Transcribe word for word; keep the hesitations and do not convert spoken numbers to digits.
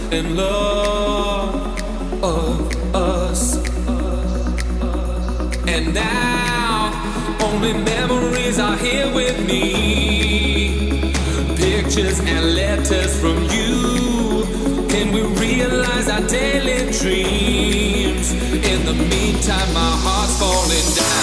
and love of us. And now only memories are here with me. Pictures and letters from you. Can we realize our daily dreams? In the meantime, my heart's falling down.